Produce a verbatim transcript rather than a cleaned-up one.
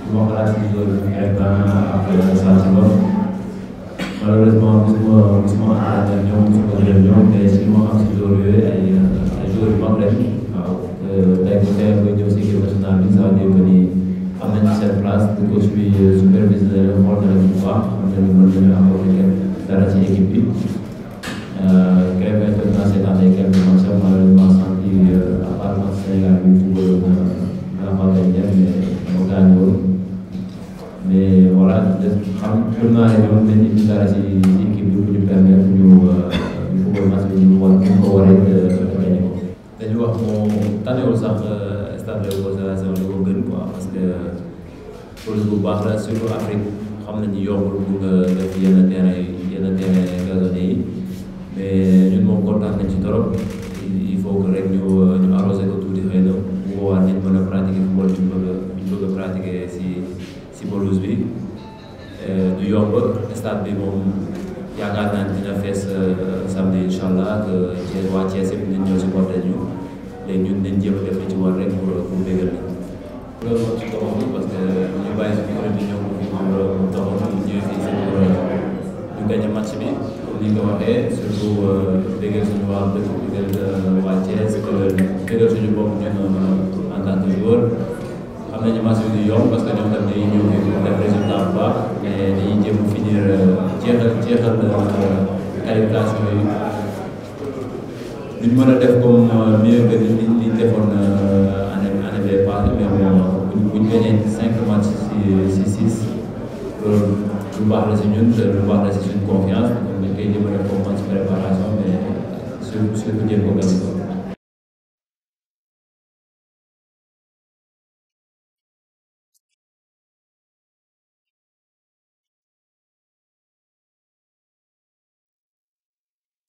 ma xalaat si joueur bi Krépin ak Sa Thiongor malheureusement gisuma gisuma ànd ak ñoom gisuma jël ñoom mais si ma xam si joueur yooyu ay ay joueurs yu mag lañ waaw tey bu tey ba ñëw si équipe nationale bi ça veut dire que ni am nañ ci seen place di ko suivi supervisé xool na leen bu baax xam nañu mën nañu apporter dara ci équipe bi Krépin toog naa seetaan ay quelques matchs malheureusement senti à part match Sénégal bi football na na ma koy jël mais moo gaañ woon mais voilà xam xam naa ne ñoom dañu indi dara ci ci équipe bi pour ñu permettre ñu ñu football match bi ñu war ñu ko waree gagné ko. dañu wax moo tanewul sax stade Léopold Sédar Senghor da ko gën quoi parce que police bu baax la surtout Afrique xam nañu yombul pour nga def yenn terrain yenn terrain gazonné yi mais ñun moom kontaan nañ ci trop il faut que rek ñu ñu arrosé ko tuuti xëy na bu boobaa nit mën a pratiquer football bi ñu bëgg a bi ñu bëgg a pratiquer si si pelouse bi du yomb stade bi moom yaakaar naa ne dina fees samedi incha allah que Thiès waa Thiès yëpp nañ ñëw supporter ñu léegi ñun dañ jéem a def li ci war rek pour pour bégal leen. loolu moo ci doxal parce que ñu bàyyi suñu kuréel bi ñëw ko fi pour mu doxal ñu ñëwee fii seen pour ñu gagné match bi comme ni nga ko waxee surtout bégal suñu waa dëkk bégal waa Thiès bégal suñu bopp ñun en tant que joueur. xam nañu match bi du yomb parce que ñoom tam dañuy ñëw fii pour def résultat bu baax mais dañuy jéem a finir jeexal jeexal qualification yi duñ mën a def comme mieux que li li defoon année année bee passée mais bon buñ buñ gagné cinq matchs si si six loolu lu baax la si ñun te lu baax la si suñ confiance donc dañ koy jéem a def comme match préparation mais surtout surtout jéem ko gagné ko.